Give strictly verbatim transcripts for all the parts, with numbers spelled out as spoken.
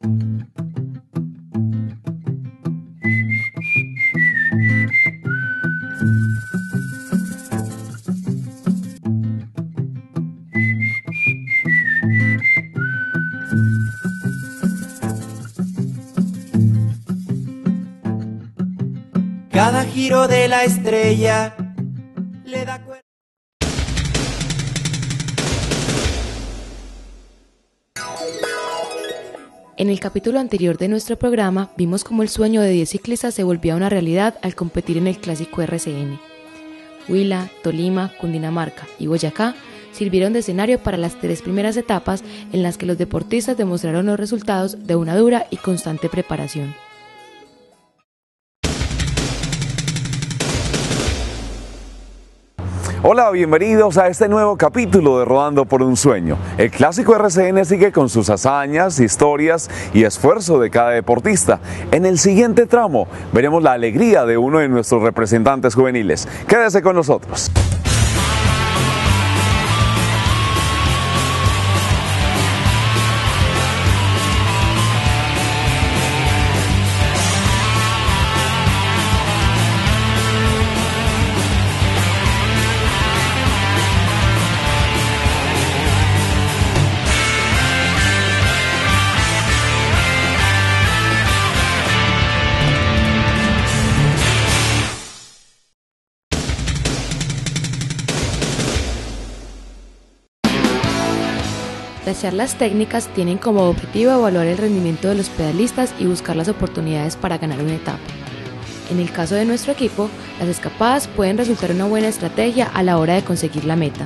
Cada giro de la estrella le da cuerda. En el capítulo anterior de nuestro programa vimos cómo el sueño de diez ciclistas se volvía una realidad al competir en el clásico R C N. Huila, Tolima, Cundinamarca y Boyacá sirvieron de escenario para las tres primeras etapas en las que los deportistas demostraron los resultados de una dura y constante preparación. Hola, bienvenidos a este nuevo capítulo de Rodando por un Sueño. El clásico R C N sigue con sus hazañas, historias y esfuerzo de cada deportista. En el siguiente tramo veremos la alegría de uno de nuestros representantes juveniles. Quédese con nosotros. Las charlas técnicas tienen como objetivo evaluar el rendimiento de los pedalistas y buscar las oportunidades para ganar una etapa. En el caso de nuestro equipo, las escapadas pueden resultar una buena estrategia a la hora de conseguir la meta.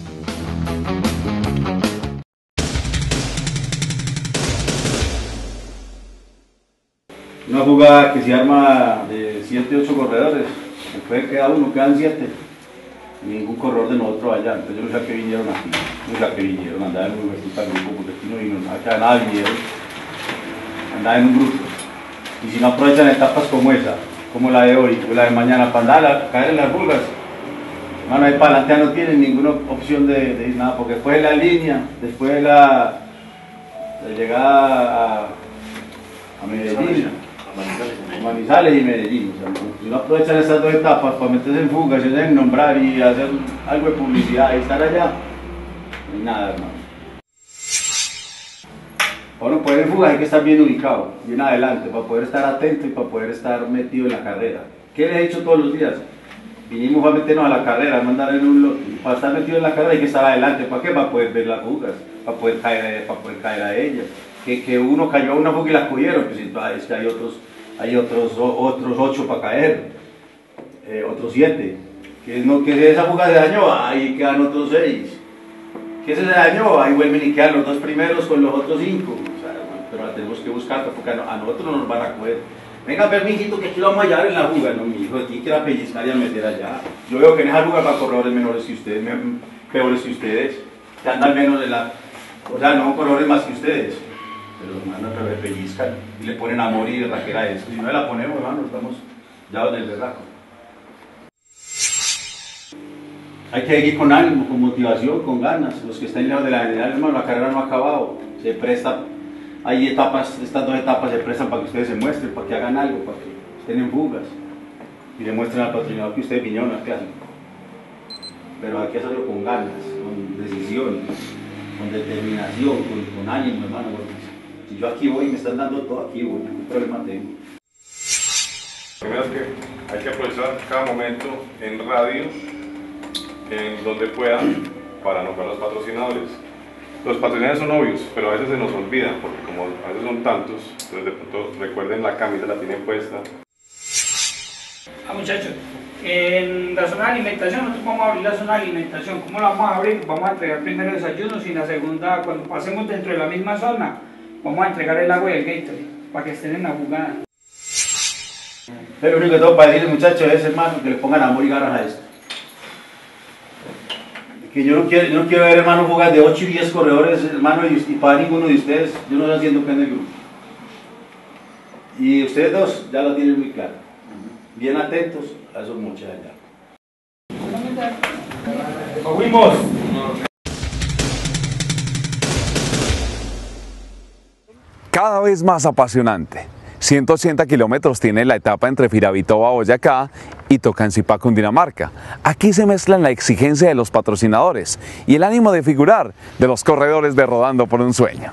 Una jugada que se arma de siete ocho corredores, después queda uno, quedan siete. Ningún corredor de nosotros allá, entonces yo no sé a qué vinieron aquí, no sé a qué vinieron, andaba en un grupo, porque aquí no vino, acá nada vinieron, andaba en un grupo, y si no aprovechan etapas como esa, como la de hoy, o la de mañana, para andar a caer en las burgas, hermano, ahí para adelante ya no tienen ninguna opción de, de ir nada, porque después de la línea, después de la, de llegada a, a Medellín, Manizales y Medellín, o sea, si no aprovechan estas dos etapas para meterse en fuga, se deben nombrar y hacer algo de publicidad y estar allá, no hay nada, hermano. Para uno poder en fuga hay que estar bien ubicado, bien adelante, para poder estar atento y para poder estar metido en la carrera. ¿Qué les he dicho todos los días? Vinimos a meternos a la carrera, no andar en un lote. Para estar metido en la carrera hay que estar adelante. ¿Para qué? Para poder ver las fugas, para poder caer, para poder caer a ellas. Que, que uno cayó a una fuga y la cogieron, pues entonces es que hay otros, hay otros, otros ocho para caer, eh, otros siete. Que, no, que esa fuga se dañó, ahí quedan otros seis. Que se dañó, ahí vuelven y quedan los dos primeros con los otros cinco. O sea, bueno, pero la tenemos que buscar porque a, a nosotros no nos van a coger. Venga, ver, mijito, que aquí lo vamos a hallar en la fuga. No, mi hijo, aquí quiera pellizcar y a meter allá. Yo veo que en esa fuga para corredores menores que ustedes, peores que ustedes, que andan menos de la. O sea, no corredores más que ustedes. Pero los mandan a través, pellizcan y le ponen amor y raquera a eso. Si no la ponemos, hermano, estamos ya del berraco. Hay que seguir con ánimo, con motivación, con ganas. Los que están lejos de la general, hermano, la carrera no ha acabado. Se presta, hay etapas, estas dos etapas se prestan para que ustedes se muestren, para que hagan algo, para que estén en fugas y demuestren al patrocinador que ustedes vinieron al clásico. Pero hay que hacerlo con ganas, con decisión, con determinación, con, con ánimo, hermano. Si yo aquí voy y me están dando todo, aquí voy, ningún problema tengo. Primero es que hay que aprovechar cada momento en radio, en donde puedan, para nombrar los patrocinadores. Los patrocinadores son obvios, pero a veces se nos olvidan, porque como a veces son tantos, entonces de pronto recuerden la camisa, la tienen puesta. Ah, muchachos, en la zona de alimentación, nosotros vamos a abrir la zona de alimentación. ¿Cómo la vamos a abrir? Vamos a entregar primero desayunos y la segunda, cuando pasemos dentro de la misma zona, vamos a entregar el agua y el Gatorade, para que estén en la jugada. Pero lo único que tengo para decirles, muchachos, es, hermano, que le pongan amor y ganas a esto. Que yo no quiero, yo no quiero ver, hermano, jugar de ocho y diez corredores, hermano, y, y para ninguno de ustedes, yo no estoy haciendo que en el grupo. Y ustedes dos ya lo tienen muy claro. Bien atentos a esos muchachos allá. ¡Fuimos! cada vez más apasionante. ciento ochenta kilómetros tiene la etapa entre Firavitoba, Boyacá y Tocancipá, Cundinamarca. Aquí se mezclan la exigencia de los patrocinadores y el ánimo de figurar de los corredores de Rodando por un Sueño.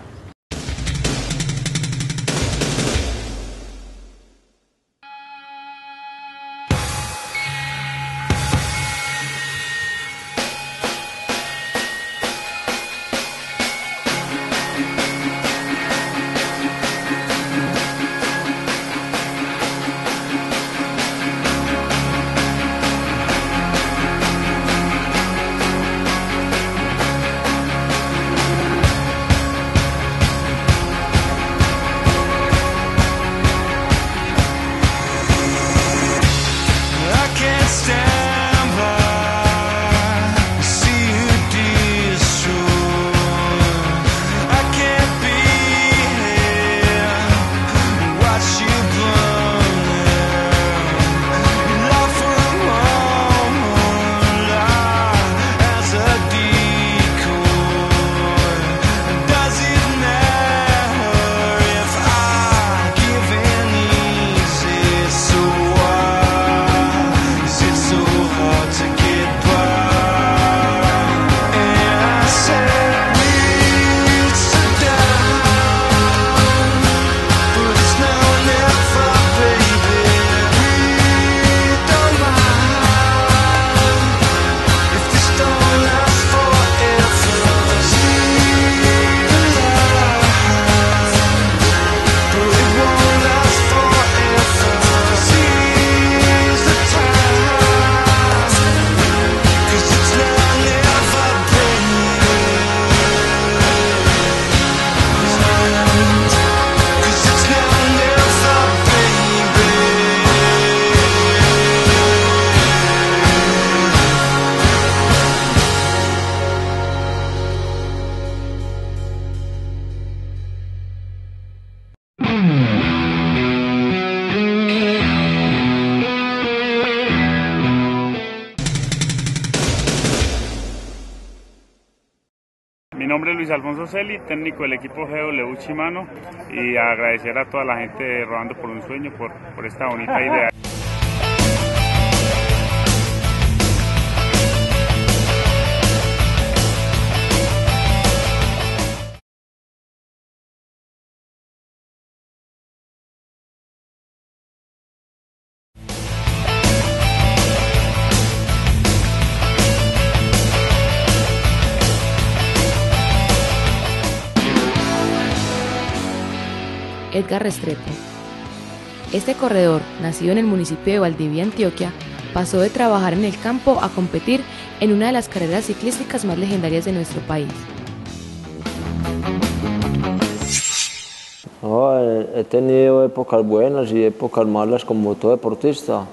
Mi nombre es Luis Alfonso Celi, técnico del equipo G W Shimano, y agradecer a toda la gente de Rodando por un Sueño por, por esta bonita idea. Edgar Restrepo. Este corredor, nacido en el municipio de Valdivia, Antioquia, pasó de trabajar en el campo a competir en una de las carreras ciclísticas más legendarias de nuestro país. No, he tenido épocas buenas y épocas malas como todo deportista,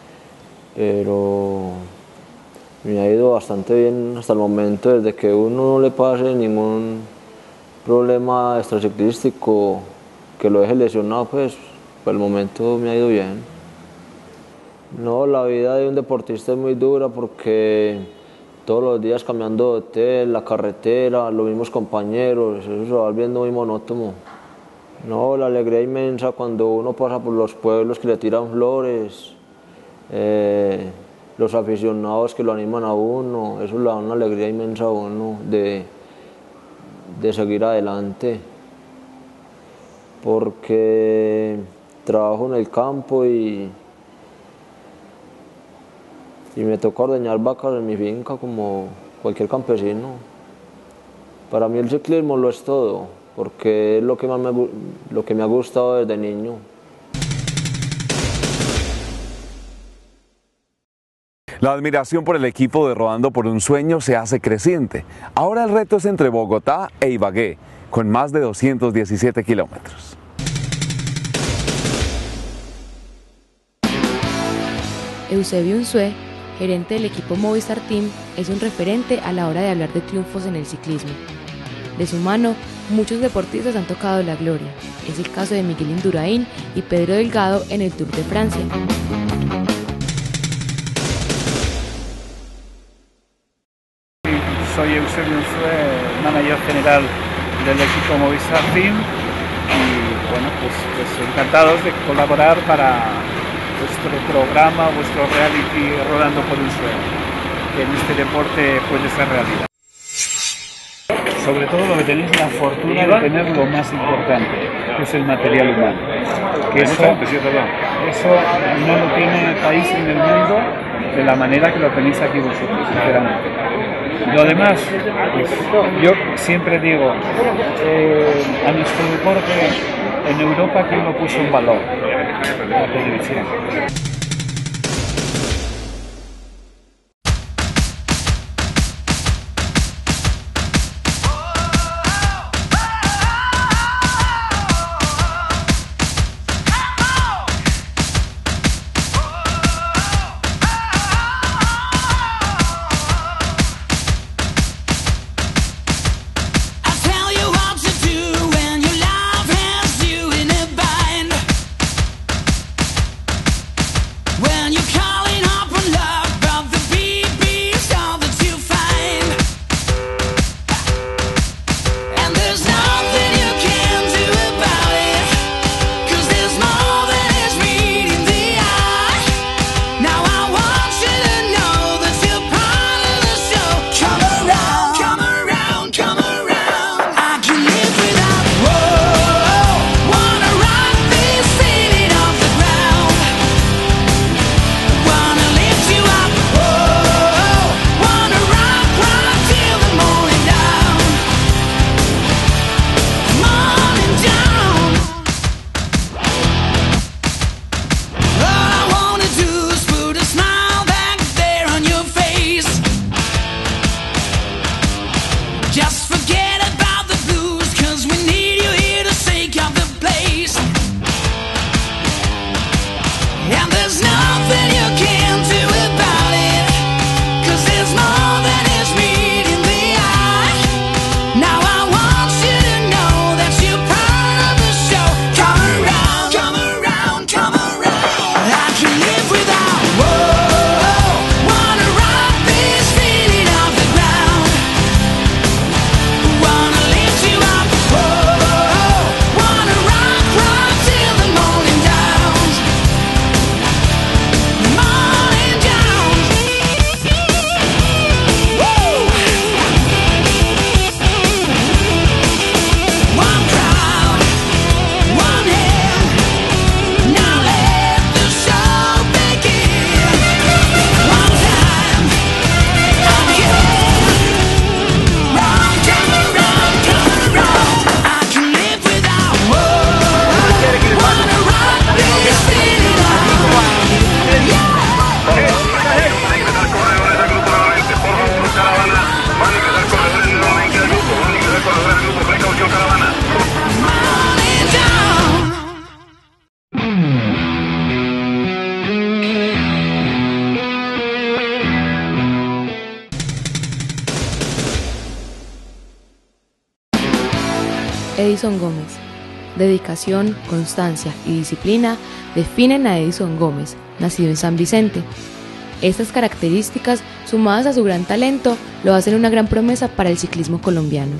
pero me ha ido bastante bien hasta el momento. Desde que uno no le pase ningún problema extraciclístico que lo deje lesionado, pues por el momento me ha ido bien. No, la vida de un deportista es muy dura porque todos los días cambiando de hotel, la carretera, los mismos compañeros, eso se va volviendo muy monótono. No, la alegría inmensa cuando uno pasa por los pueblos que le tiran flores, eh, los aficionados que lo animan a uno, eso le da una alegría inmensa a uno de, de seguir adelante. Porque trabajo en el campo y, y me toca ordeñar vacas en mi finca como cualquier campesino. Para mí el ciclismo lo es todo, porque es lo que, más me, lo que me ha gustado desde niño. La admiración por el equipo de Rodando por un Sueño se hace creciente. Ahora el reto es entre Bogotá e Ibagué, con más de doscientos diecisiete kilómetros. Eusebio Unzué, gerente del equipo Movistar Team, es un referente a la hora de hablar de triunfos en el ciclismo. De su mano, muchos deportistas han tocado la gloria. Es el caso de Miguel Indurain y Pedro Delgado en el Tour de Francia. Soy Eusebio Unzué, manager general del equipo Movistar Team, y bueno, pues, pues encantados de colaborar para vuestro programa, vuestro reality Rodando por un Sueño, que en este deporte puede ser realidad. Sobre todo lo que tenéis la fortuna de tener lo más importante, que es el material humano. Que eso, eso no lo tiene país en el mundo de la manera que lo tenéis aquí vosotros, sinceramente. Lo demás, pues, yo siempre digo, eh, a nuestro deporte en Europa, ¿quién lo puso en valor? La televisión. Edison Gómez. Dedicación, constancia y disciplina definen a Edison Gómez, nacido en San Vicente. Estas características, sumadas a su gran talento, lo hacen una gran promesa para el ciclismo colombiano.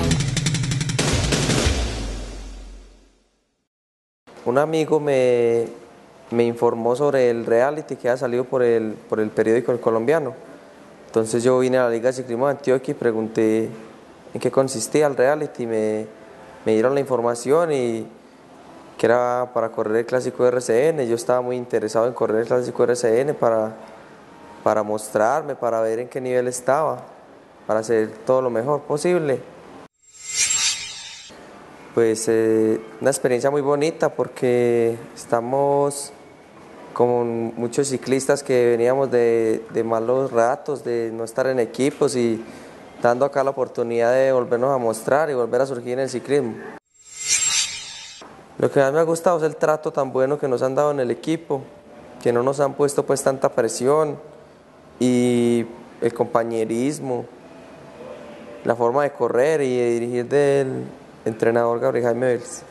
Un amigo me, me informó sobre el reality que ha salido por el, por el periódico El Colombiano. Entonces yo vine a la Liga de Ciclismo de Antioquia y pregunté en qué consistía el reality. Me, me dieron la información y que era para correr el Clásico R C N. Yo estaba muy interesado en correr el Clásico R C N para, para mostrarme, para ver en qué nivel estaba, para hacer todo lo mejor posible. Pues eh, una experiencia muy bonita porque estamos con muchos ciclistas que veníamos de, de malos ratos, de no estar en equipos y dando acá la oportunidad de volvernos a mostrar y volver a surgir en el ciclismo. Lo que más me ha gustado es el trato tan bueno que nos han dado en el equipo, que no nos han puesto pues tanta presión y el compañerismo, la forma de correr y de dirigir del entrenador Gabriel Jaime Vélez.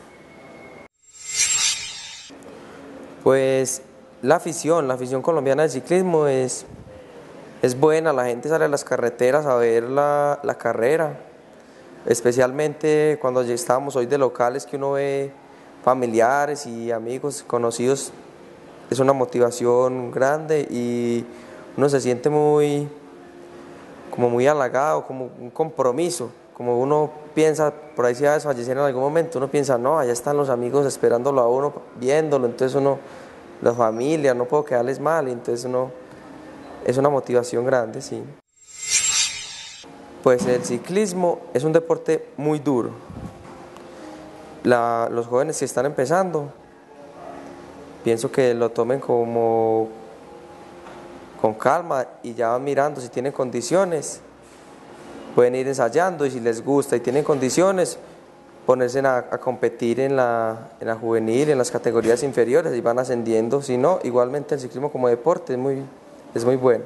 Pues la afición, la afición colombiana del ciclismo es, es buena, la gente sale a las carreteras a ver la, la carrera, especialmente cuando ya estábamos hoy de locales, que uno ve familiares y amigos, conocidos, es una motivación grande y uno se siente muy, como muy halagado, como un compromiso, como uno piensa, por ahí si va a desfallecer en algún momento, uno piensa, no, allá están los amigos esperándolo a uno, viéndolo, entonces uno, la familia, no puedo quedarles mal, y entonces uno, es una motivación grande, sí. Pues el ciclismo es un deporte muy duro. La, los jóvenes que están empezando, pienso que lo tomen como con calma y ya van mirando si tienen condiciones, pueden ir ensayando y si les gusta y tienen condiciones, ponerse a, a competir en la, en la juvenil, en las categorías inferiores y van ascendiendo. Si no, igualmente el ciclismo como deporte es muy, es muy bueno.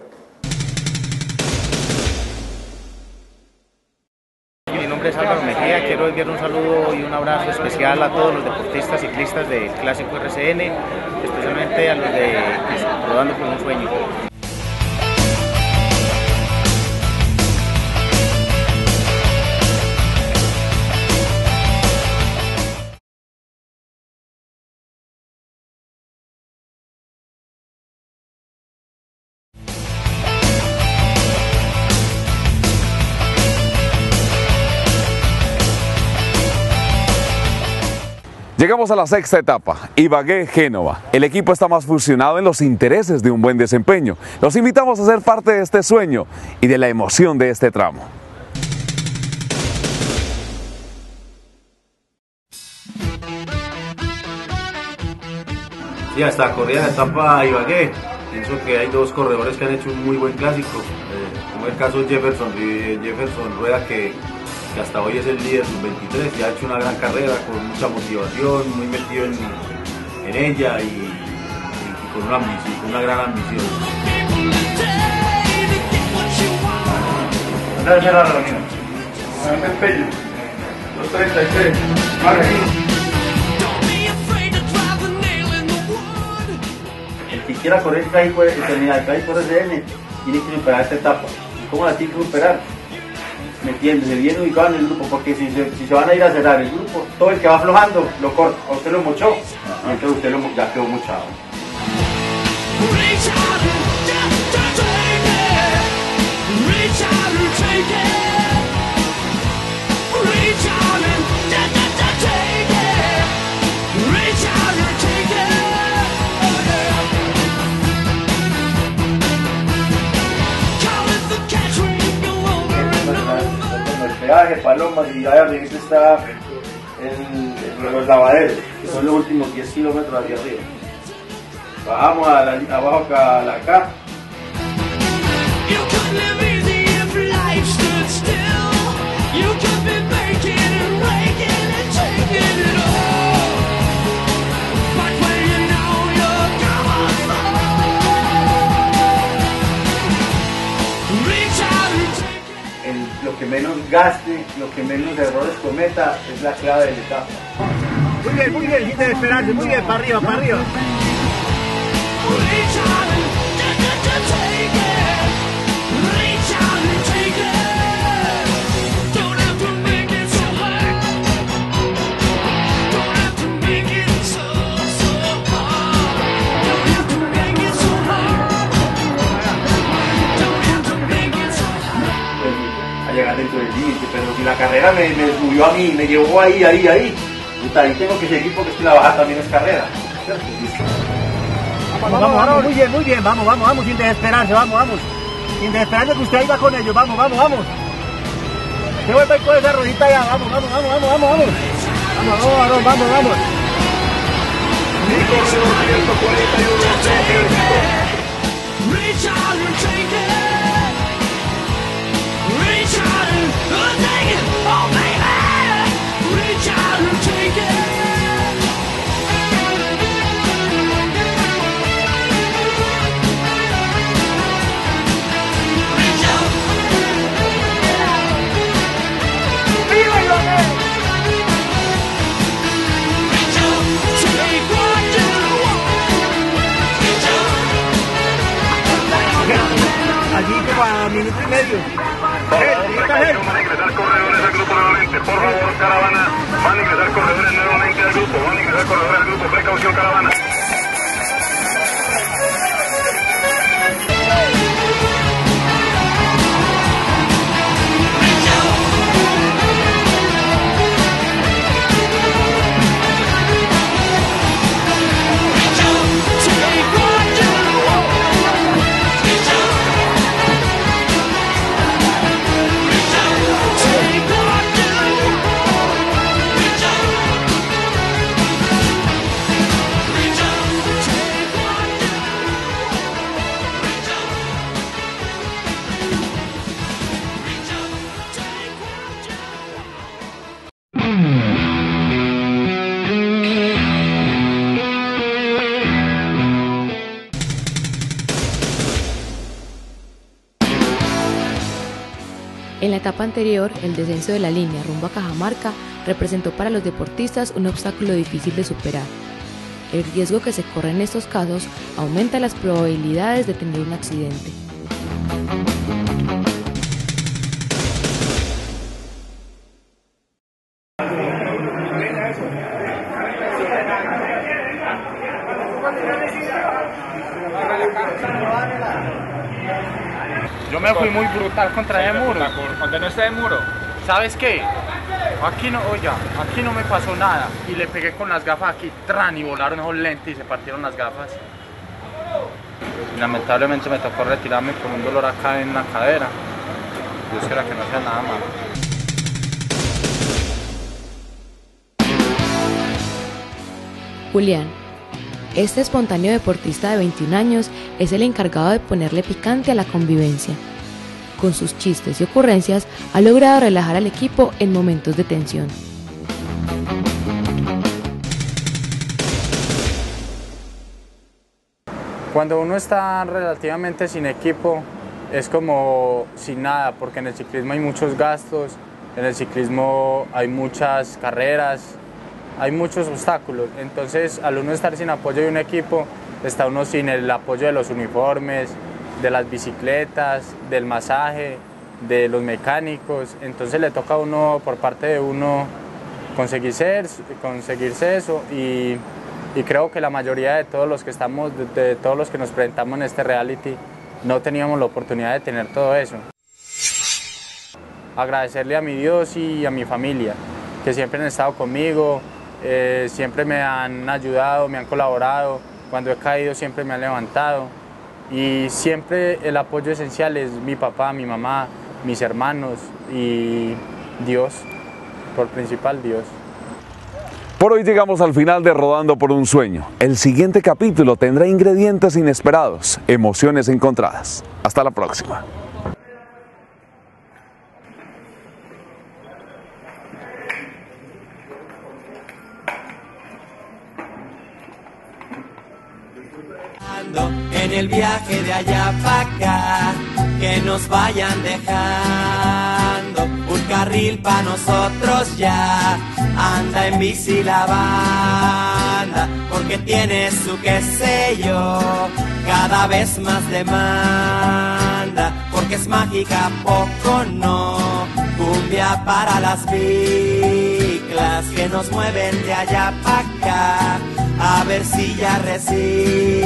Mi nombre es Álvaro Mejía, quiero enviar un saludo y un abrazo especial a todos los deportistas ciclistas del Clásico R C N, especialmente a los de Rodando por un Sueño. Llegamos a la sexta etapa, Ibagué-Génova. El equipo está más fusionado en los intereses de un buen desempeño. Los invitamos a ser parte de este sueño y de la emoción de este tramo. Sí, hasta corrida de etapa Ibagué. Pienso que hay dos corredores que han hecho un muy buen clásico, eh, como el caso de Jefferson, eh, Jefferson Rueda, que, que hasta hoy es el líder sub veintitrés y ha hecho una gran carrera con mucha motivación, muy metido en, en ella y, y, y con, una ambición, con una gran ambición. Gracias a la reunión. Manuel Pello, dos treinta y tres, El que quiera correr el clásico, terminar el clásico R C N, tiene que superar esta etapa. ¿Y cómo la tiene que superar? Metiéndose bien ubicado en el grupo, porque si se, si se van a ir a cerrar el grupo, todo el que va aflojando lo corta, a usted lo mochó, y entonces usted lo, ya quedó mochado. Peaje, Palomas y allá arriba está el, el, los lavaderos, que son los últimos diez kilómetros hacia arriba. Bajamos a la, abajo a la K. Lo que menos gaste, lo que menos errores cometa es la clave de la etapa. Muy bien, muy bien, sin desesperarse, muy bien, para arriba, para arriba. Llegar dentro del límite, pero si la carrera me, me subió a mí, me llevó ahí, ahí, ahí, puta, ahí tengo que seguir porque es que la bajada también es carrera. Vamos, vamos, vamos, muy bien, muy bien, vamos, vamos, vamos, sin desesperarse, vamos, vamos, sin desesperarse que usted ahí va con ellos, vamos, vamos, vamos. Se vuelve con esa rodita ya, vamos, vamos, vamos, vamos, vamos, vamos. Vamos, vamos, vamos, vamos. ciento cuarenta y uno. Allí como a minuto y medio. Van a ingresar corredores al grupo nuevamente, por favor, caravana, van a ingresar corredores nuevamente al grupo, van a ingresar En la etapa anterior, el descenso de la línea rumbo a Cajamarca representó para los deportistas un obstáculo difícil de superar. El riesgo que se corre en estos casos aumenta las probabilidades de tener un accidente. Yo me fui muy brutal contra ese muro. Cuando no está de muro. ¿Sabes qué? Aquí no, oiga, aquí no me pasó nada. Y le pegué con las gafas aquí, tran, y volaron esos lentes y se partieron las gafas. Y lamentablemente me tocó retirarme con un dolor acá en la cadera. Dios quiera que no sea nada malo. Julián. Este espontáneo deportista de veintiún años es el encargado de ponerle picante a la convivencia. Con sus chistes y ocurrencias ha logrado relajar al equipo en momentos de tensión. Cuando uno está relativamente sin equipo es como sin nada, porque en el ciclismo hay muchos gastos, en el ciclismo hay muchas carreras, hay muchos obstáculos. Entonces, al uno estar sin apoyo de un equipo, está uno sin el apoyo de los uniformes, de las bicicletas, del masaje, de los mecánicos. Entonces le toca a uno, por parte de uno, conseguirse, conseguirse eso y, y creo que la mayoría de todos los que estamos, de, de todos los que nos presentamos en este reality, no teníamos la oportunidad de tener todo eso. Agradecerle a mi Dios y a mi familia, que siempre han estado conmigo, eh, siempre me han ayudado, me han colaborado, cuando he caído siempre me han levantado y siempre el apoyo esencial es mi papá, mi mamá, mis hermanos y Dios, por principal Dios. Por hoy llegamos al final de Rodando por un Sueño. El siguiente capítulo tendrá ingredientes inesperados, emociones encontradas. Hasta la próxima. En el viaje de allá para acá, que nos vayan dejando un carril para nosotros ya. Anda en bici la banda, porque tiene su qué sé yo, cada vez más demanda, porque es mágica, poco no. Cumbia para las biclas que nos mueven de allá para acá, a ver si ya resisten